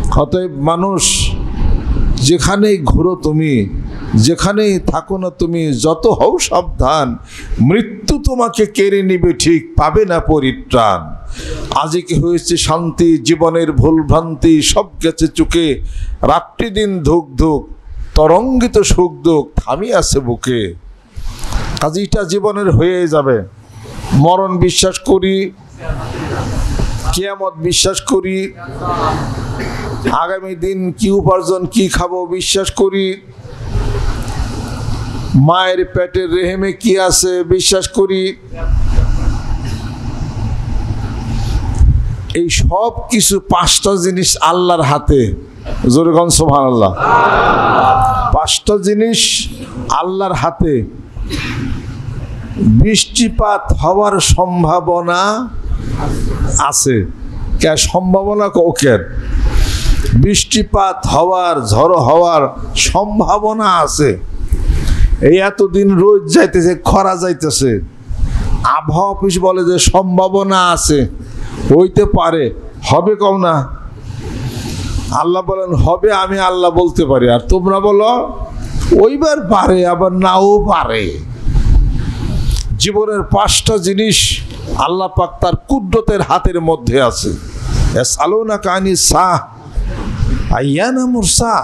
অতএব মানুষ যেখানেই ঘুরো তুমি, যেখানেই থাকো না তুমি, যত হও সাবধান, মৃত্যু তোমাকে কেড়ে নিবে, ঠিক পাবে না পরিত্রাণ। আজকে হয়েছে শান্তি, জীবনের ভুল ভ্রান্তি সব গেছে চুকে, রাত্রি দিন ধুক ধুক, তরঙ্গিত সুখ দুঃখ থামি আছে বুকে। কাজীটা জীবনের হয়ে যাবে। মরণ বিশ্বাস করি, কিয়ামত বিশ্বাস করি, আগামী দিন কি উপার্জন কি খাবো বিশ্বাস করি, মায়ের পেটের রেহেমে কি আছে বিশ্বাস করি। এই সব কিছু পাঁচটা জিনিস আল্লাহর হাতে। জোরে বলুন সুবহানাল্লাহ। পাঁচটা জিনিস আল্লাহর হাতে। বৃষ্টিপাত হওয়ার সম্ভাবনা আছে। কে সম্ভাবনা ওকে? বৃষ্টিপাত হওয়ার, ঝড় হওয়ার সম্ভাবনা আছে। এই এতদিন রোদ যাইতেছে, খরা যাইতেছে, আবহাওয়া অফিস বলে যে সম্ভাবনা আছে, হইতে পারে, হবে কও না। আল্লাহ বলেন হবে, আমি আল্লাহ বলতে পারি, আর তোমরা বলো ওইবার পারে, আবার নাও পারে। জীবনের পাঁচটা জিনিস আল্লাহ পাক তার কুদরতের হাতের মধ্যে আছে। ইয়াসআলুনাকা আনিস সাআহ আইয়ানা মুরসাহ।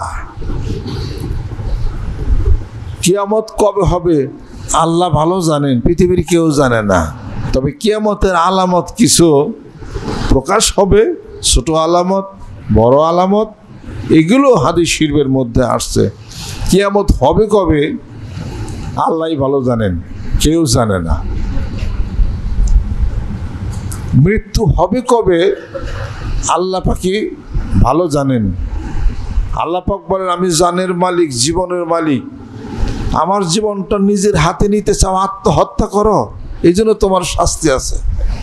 কিয়ামত কবে হবে আল্লাহ ভালো জানেন, পৃথিবীর কেউ জানে না। তবে কিয়ামতের আলামত কিছু প্রকাশ হবে, ছোট আলামত, বড় আলামত, এগুলো হাদিস শরীফের মধ্যে আসছে। কিয়ামত হবে কবে আল্লাহই ভালো জানেন, কেউ জানে না। মৃত্যু হবে কবে আল্লাহ পাকই ভালো জানেন। আল্লাহ পাক বলেন আমি জানের মালিক, জীবনের মালিক। আমার জীবনটা নিজের হাতে নিতে চাও, আত্মহত্যা করো, এই জন্য তোমার শাস্তি আছে।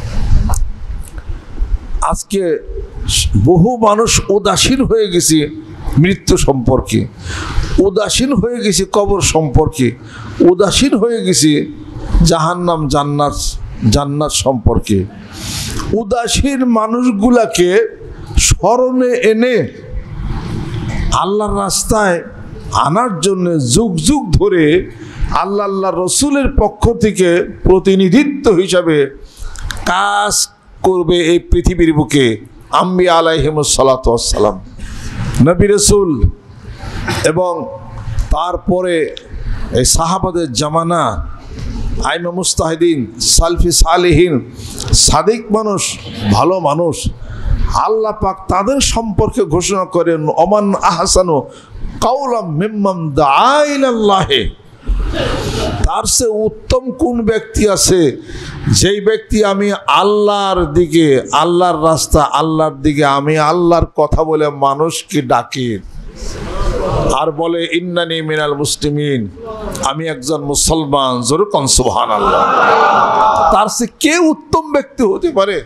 আজকে বহু মানুষ উদাসীন হয়ে গেছে মৃত্যু সম্পর্কে, উদাসীন হয়ে গেছে কবর সম্পর্কে, উদাসীন হয়ে গেছে জাহান্নাম জান্নাত সম্পর্কে। উদাসীন মানুষগুলাকে স্মরণে এনে আল্লাহর রাস্তায় আনার জন্য যুগ যুগ ধরে আল্লাহ রসুলের পক্ষ থেকে প্রতিনিধিত্ব হিসাবে কাজ করবে এই পৃথিবীর বুকে আম্বিয়া আলাইহিমুস সালাতু ওয়াস সালাম, নবী রসুল, এবং তারপরে এই সাহাবাদের জামানা, আইমা মুস্তাহিদিন, সালফি সালেহিন, সাদিক মানুষ, ভালো মানুষ। আল্লাহ পাক তাদের সম্পর্কে ঘোষণা করেন ওমান আহসানু কাওলাম মিম্মান দাআ ইলাল্লাহি। তার চেয়ে উত্তম কোন ব্যক্তি আছে যেই ব্যক্তি আমি আল্লাহর দিকে, আল্লাহর রাস্তা, আল্লাহর দিকে, আমি আল্লাহর কথা বলে মানুষকে ডাকি আর বলে ইন্নানি মিনাল মুসলিমিন, আমি একজন মুসলমান। জোরে কোন সুবহানাল্লাহ। তার চেয়ে কে উত্তম ব্যক্তি হতে পারে?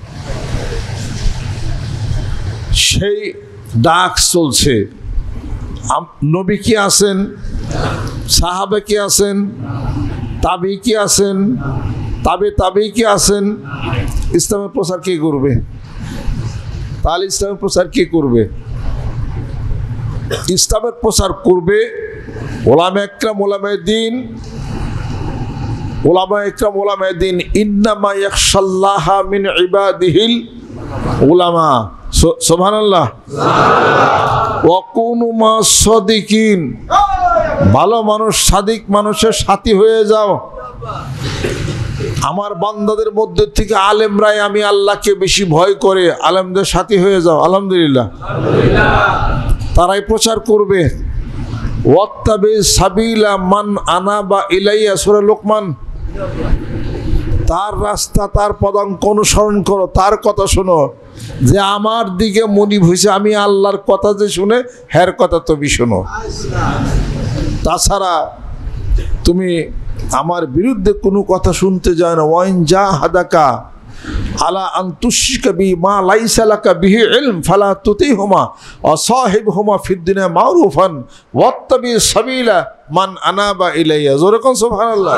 সেই ডাক চলছে। নবী কি আছেন, সাহাবা কি আছেন, তাবি কি আছেন, তাবে কি আছেন? ইসলামের প্রচার কে করবে? তাহলে ইসলামের প্রচার কে করবে? ইসলামের প্রচার করবে ওলামা একরাম, ওলামায়ে দ্বীন, ওলামা একরাম, ওলামায়ে দ্বীন। ইন্নামা ইয়াখশাল্লাহা মিন ইবাদিহিল উলামা। সুবহানাল্লাহ। ওয়া কুনু মাস সাদিকিন। ভালো মানুষ, সাদিক মানুষের সাথী হয়ে যাও। আমার বান্দাদের মধ্যে থেকে আলেমরাই আমি আল্লাহকে বেশি ভয় করে, আলেমদের সাথী হয়ে যাও। আলহামদুলিল্লাহ, তারাই প্রচার করবে। ওয়াত্তাবি সাবিলা মান আনাবা ইলাইয়া, সূরা লোকমান। তার রাস্তা, তার পদাঙ্ক অনুসরণ করো, তার কথা শোনো। যে আমার দিকে মনিব হয়েছে, আমি আল্লাহর কথা যে শুনে, হের কথা তুমি শোনো। তাছাড়া তুমি আমার বিরুদ্ধে কোনো কথা শুনতে যায় না। ওয়াইন জাহাদাকা আলা আন তুশরিকা বি মা লাইসা লাকা বিহি ইলম ফালা তুতিহুমা ওয়া সাহিবহুমা ফিদ দুনিয়া মারুফান ওয়াত্তাবি সাবিলা মান আনাবা ইলাইয়া। জোরে কোন সুবহানাল্লাহ।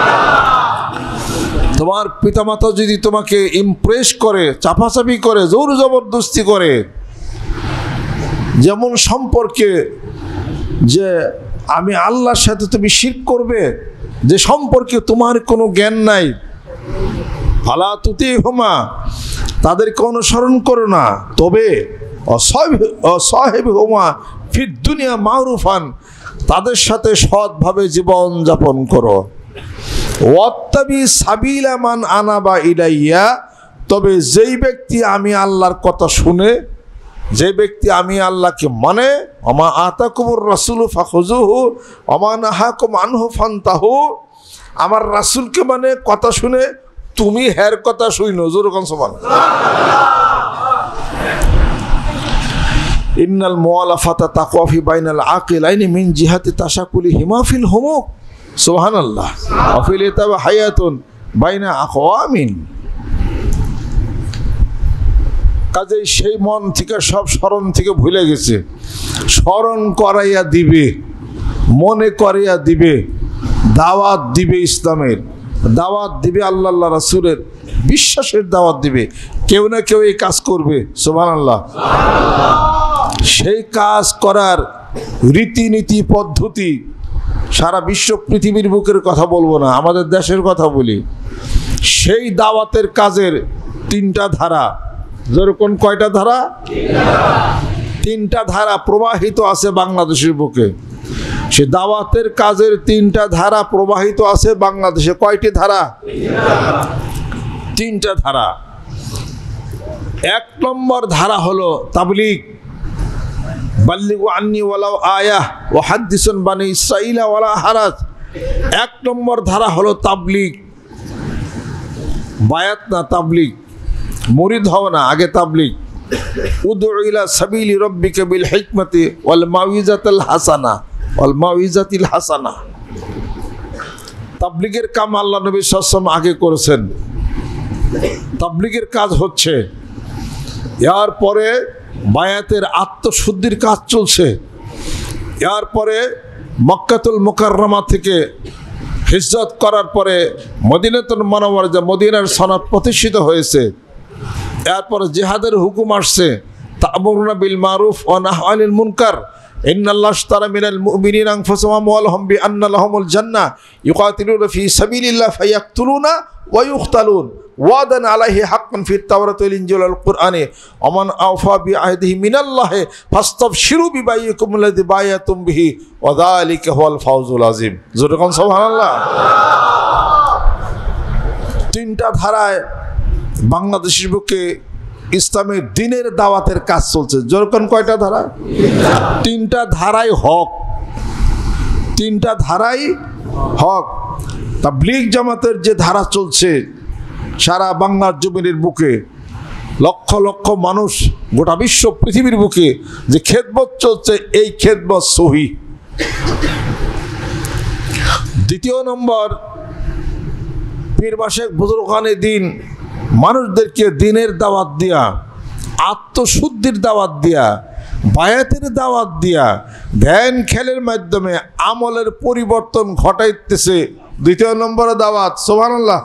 তোমার পিতামাতা যদি তোমাকে ইমপ্রেস করে, চাপাচাপি করে, জোর জবরদস্তি করে, যেমন সম্পর্কে যে আমি আল্লাহর সাথে তুমি শিরক করবে, যে সম্পর্কে তোমার কোনো জ্ঞান নাই, ফালা তুতিহুমা, তাদেরকে অনুসরণ করো না, তবে অসাহিবহুমা ফিদ দুনিয়া মারুফান, তাদের সাথে সৎভাবে জীবন যাপন করো। ওয়াত্তাবি সাবিলা মান আনাবা ইলাইয়া, তবে যেই ব্যক্তি আমি আল্লাহর কথা শুনে, যে ব্যক্তি আমি আল্লাহকে মানে, ওমা আতাকুমুর রাসূলু ফাখুযুহু ওমা নাহাকুম আনহু ফান্তাহু, আমার রাসূলকে মানে কথা শুনে তুমি হের কথা শুইনো। জোরে কোন সুবহানাল্লাহ। ইন্নাল মুআলাফাতা তাকওয়া ফি বাইনাল আকিলাইনি মিন জিহাতি তাশাকুলি হিমা ফিল হুমুক, সুবহানাল্লাহ, ওয়া ফিল ইতাবা হায়াতুন বাইনা আকওয়ামিন। কাজেই সেই মন থেকে সব স্মরণ থেকে ভুলে গেছে, স্মরণ করাইয়া দিবে, মনে করাইয়া দিবে, দাওয়াত দিবে, ইসলামের দাওয়াত দিবে, আল্লাহ রাসূলের বিশ্বাসের দাওয়াত দিবে। কেউ না কেউ এই কাজ করবে, সুবহানাল্লাহ। সেই কাজ করার রীতিনীতি পদ্ধতি সারা বিশ্ব পৃথিবীর বুকের কথা বলবো না, আমাদের দেশের কথা বলি। সেই দাওয়াতের কাজের তিনটা ধারা, যেরকম কয়টা ধারা? তিনটা ধারা প্রবাহিত আছে বাংলাদেশের বুকে। সে দাওয়াতের কাজের তিনটা ধারা প্রবাহিত আছে বাংলাদেশে। কয়টি ধারা? তিনটা ধারা। এক নম্বর ধারা হলো তাবলীগ, বাল্লিগু আন্নি ওয়ালাউ আয়াহ ওয়া হাদ্দিসুন বানি ইসরাঈলা ওয়ালা হারাজ। এক নম্বর ধারা হলো তাবলীগ, বায়াত না, তাবলীগ, মুরিদ হও না, আগে তাবলীগ। উদউ ইলা সাবিলি রাব্বিকা বিল হিকমাতি ওয়াল মাউইজাতিল হাসানা, ওয়াল মাউইজাতিল হাসানা। তাবলীগের কাম আল্লাহ নবী সাল্লাল্লাহু আলাইহি ওয়াসাল্লাম আগে করেছেন। তাবলীগের কাজ হচ্ছে, এর পরে বায়াতের আত্মশুদ্ধির কাজ চলছে। এর পরে মক্কাতুল মুকাররমা থেকে হিজরত করার পরে মদিনাতুল মুনাওয়ারা, যে মদিনার সনদ প্রতিষ্ঠিত হয়েছে, এরপরে জিহাদের হুকুম আসছে, তা'মুরুনা বিল মারুফ ওয়া নাহয়ুনা আনিল মুনকার, ইন্নাল্লাহা আশতারা মিনাল মুমিনিনা আনফুসাহুম ওয়া আমওয়ালাহুম বিআন্না লাহুমুল জান্নাহ ইউকাতিলুনা ফি সাবিলিল্লাহ ফায়াকতুলুনা ওয়া ইউকতালুন ওয়াদান আলাইহি হাক্কান ফিত তাওরাতি ওয়াল ইনজিল ওয়াল কুরআনি ওয়া মান আওফা বিআহদিহি মিনাল্লাহি ফাস্তাবশিরু বিবাইয়িকুম আল্লাযী বায়াতুম বিহি ওয়া যালিকা হুয়াল ফাওজুল আযীম। জোরে কোন সুবহানাল্লাহ। তিনটা ধারায় বাংলাদেশের বুকে ইসলামের দ্বীনের দাওয়াতের কাজ চলছে। যেরকম কয়টা ধারা? তিনটা ধারাই হক, তিনটা ধারাই হক। তাবলীগ জামাতের যে ধারা চলছে সারা বাংলার জমিনের বুকে, লক্ষ লক্ষ মানুষ গোটা বিশ্ব পৃথিবীর বুকে যে খেদমত চলছে, এই খেদমত সহিহ। দ্বিতীয় নম্বর, পীর মাশায়েখ বুজুর্গানে দ্বীন মানুষদেরকে দ্বীনের দাওয়াত দিয়া, আত্মশুদ্ধির দাওয়াত দিয়া, বায়াতের দাওয়াত দিয়া, ধ্যান খেলের মাধ্যমে আমলের পরিবর্তন ঘটাইতেছে। দ্বিতীয় নম্বর দাওয়াত, সুবহানাল্লাহ।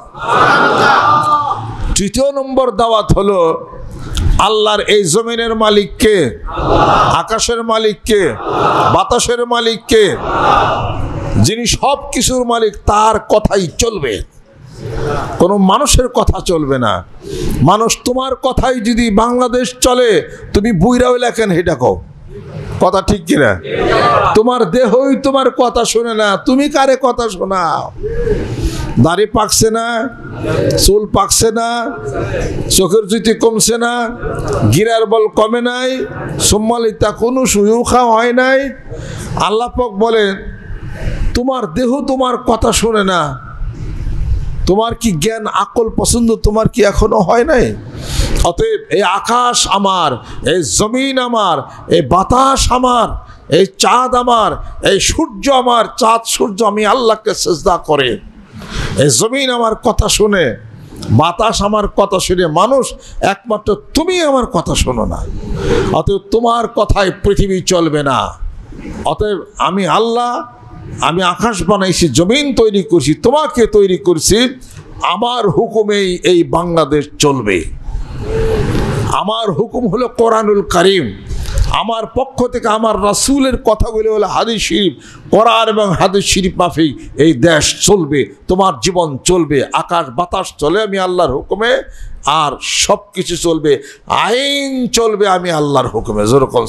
তৃতীয় নম্বর দাওয়াত হলো আল্লাহর এই জমিনের মালিক কে? আকাশের মালিক কে? বাতাসের মালিক কে? যিনি সব কিছুর মালিক, তার কথাই চলবে, কোনো মানুষের কথা চলবে না। মানুষ তোমার কথাই যদি বাংলাদেশ চলে, তুমি বুইরাও লেখেন হেটা কও, কথা ঠিক কিনা? তোমার দেহই তোমার কথা শোনে না, তুমি কারে কথা শোনাও? দাড়ি পাকছে না, চুল পাকছে না, চোখের জ্যোতি কমছে না, গিরার বল কমে নাই, সম্মালিতা কোনো সুয়ুখা হয় নাই। আল্লাহ পাক বলেন তোমার দেহ তোমার কথা শোনে না, তোমার কি জ্ঞান আকল পছন্দ তোমার কি এখনো হয় নাই? অতএব এই আকাশ আমার, এই জমিন আমার, এই বাতাস আমার, এই চাঁদ আমার, এই সূর্য আমার, চাঁদ সূর্য আমি আল্লাহকে সিজদা করে, এই জমিন আমার কথা শুনে, বাতাস আমার কথা শুনে, মানুষ একমাত্র তুমি আমার কথা শোনো না। অতএব তোমার কথায় পৃথিবী চলবে না। অতএব আমি আল্লাহ, আমি আকাশ বানাইছি, জমিন তৈরি করছি, তোমাকে তৈরি করছি, আমার হুকুমেই এই বাংলাদেশ চলবে। আমার হুকুম হলো কোরআনুল কারীম, আমার পক্ষ থেকে আমার রাসূলের কথাগুলো হলো হাদিস শরীফ, কোরআন এবং হাদিস শরীফ মাফিক এই দেশ চলবে, তোমার জীবন চলবে, আকাশ বাতাস চলে আমি আল্লাহর হুকুমে, আর সব কিছু চলবে, আইন চলবে আমি আল্লাহর হুকুমে। যেরকম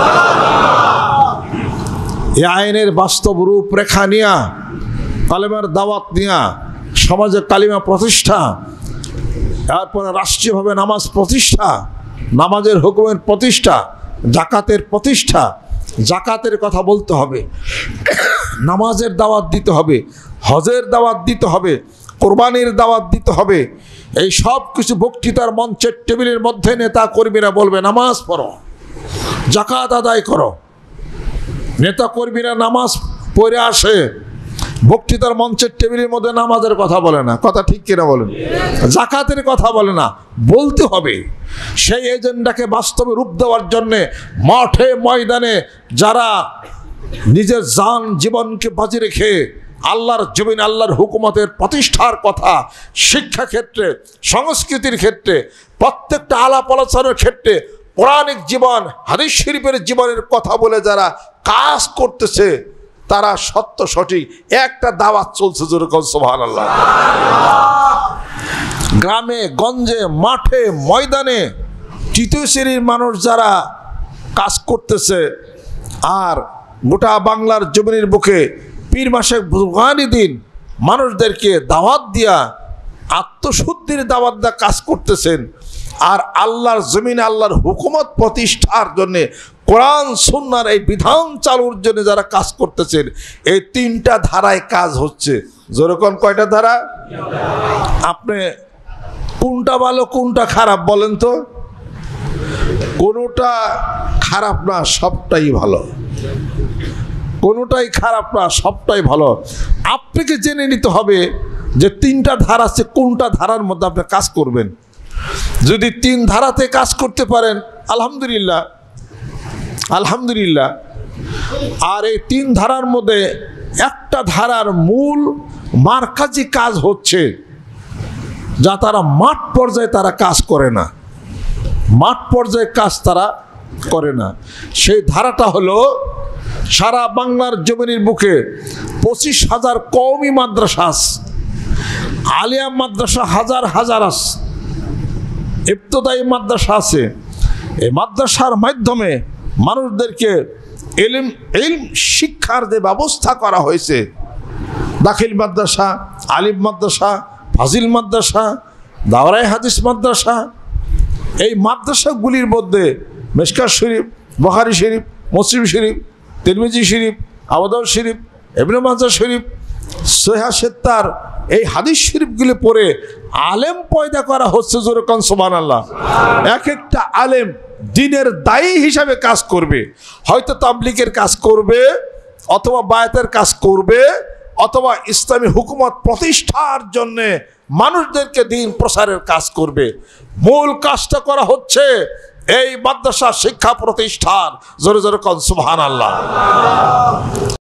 এই আইনের বাস্তব রূপরেখা নিয়া, কালেমার দাওয়াত নিয়া, সমাজে কালিমা প্রতিষ্ঠা, তারপরে রাষ্ট্রীয়ভাবে নামাজ প্রতিষ্ঠা, নামাজের হুকুমের প্রতিষ্ঠা, জাকাতের প্রতিষ্ঠা, জাকাতের কথা বলতে হবে, নামাজের দাওয়াত দিতে হবে, হজের দাওয়াত দিতে হবে, কোরবানির দাওয়াত দিতে হবে। এই সব কিছু বক্তৃতার মঞ্চের টেবিলের মধ্যে নেতা কর্মীরা বলবে নামাজ পড়ো, জাকাত আদায় করো। নেতা কর্মীরা নামাজ পড়ে আসে, বক্তৃতার মঞ্চের টেবিলের মধ্যে নামাজের কথা বলে না, কথা ঠিক কিনা বলেন? জাকাতের কথা বলে না, বলতে হবে। সেই এজেন্ডাকে বাস্তবে রূপ দেওয়ার জন্যে মাঠে ময়দানে যারা নিজের জান জীবনকে বাজি রেখে আল্লাহর জমিন আল্লাহর হুকুমতের প্রতিষ্ঠার কথা, শিক্ষা ক্ষেত্রে, সংস্কৃতির ক্ষেত্রে, প্রত্যেকটা আলাপ আলোচনার ক্ষেত্রে পৌরাণিক জীবন, হাদিস শরীফের জীবনের কথা বলে যারা কাজ করতেছে তারা সত্য সঠিক একটা দাওয়াত চলছে। যেরকম সুবহানাল্লাহ। গ্রামে গঞ্জে মাঠে ময়দানে তৃতীয় শ্রেণীর মানুষ যারা কাজ করতেছে, আর গোটা বাংলার জমিনের বুকে পীর মাসে বুরহানি দিন মানুষদেরকে দাওয়াত দিয়া আত্মশুদ্ধির দাওয়াত দিয়া কাজ করতেছেন, আর আল্লাহর জমিনে আল্লাহর হুকুমত প্রতিষ্ঠার জন্যে কোরআন সুন্নাহর এই বিধান চালুর জন্য যারা কাজ করতেছেন, এই তিনটা ধারায় কাজ হচ্ছে। যেরকম কয়টা ধারা? আপনি কোনটা ভালো কোনটা খারাপ বলেন তো? কোনোটা খারাপ না, সবটাই ভালো। কোনোটাই খারাপ না, সবটাই ভালো। আপনাকে জেনে নিতে হবে যে তিনটা ধারা আছে, কোনটা ধারার মধ্যে আপনি কাজ করবেন। যদি তিন ধারাতে কাজ করতে পারেন আলহামদুলিল্লাহ, আলহামদুলিল্লাহ। আর এই তিন ধারার মধ্যে একটা ধারার মূল মারকাজি কাজ হচ্ছে যা তারা মাঠ পর্যায়ে তারা কাজ করে না, মাঠ পর্যায়ে কাজ তারা করে না। সেই ধারাটা হলো সারা বাংলার জমিনের বুকে 25,000 কওমি মাদ্রাসা আছে, আলিয়া মাদ্রাসা হাজার হাজার আছে, ইবতদায়ী মাদ্রাসা আছে। এই মাদ্রাসার মাধ্যমে মানুষদেরকে ইলম শিক্ষার যে ব্যবস্থা করা হয়েছে, দাখিল মাদ্রাসা, আলিম মাদ্রাসা, ফাজিল মাদ্রাসা, দাওরায়ে হাদিস মাদ্রাসা, এই মাদ্রাসাগুলির মধ্যে মিশকাত শরীফ, বুখারী শরীফ, মুসলিম শরীফ, তিরমিজি শরীফ, আবু দাউদ শরীফ, ইবনে মাজাহ শরীফ, সহিহ সিত্তার এই হাদিস শরীফগুলি পড়ে আলেম পয়দা করা হচ্ছে। যেরকম সুবহানাল্লাহ। এক একটা আলেম দ্বীনের দায়ী হিসাবে কাজ করবে, হয়তো তাবলীগের কাজ করবে, অথবা বায়াতের কাজ করবে, অথবা ইসলামী হুকুমত প্রতিষ্ঠার জন্যে মানুষদেরকে দ্বীন প্রসারের কাজ করবে। মূল কাজটা করা হচ্ছে এই মাদ্রাসা শিক্ষা প্রতিষ্ঠান। জোরে জোরে কোন সুবহানাল্লাহ।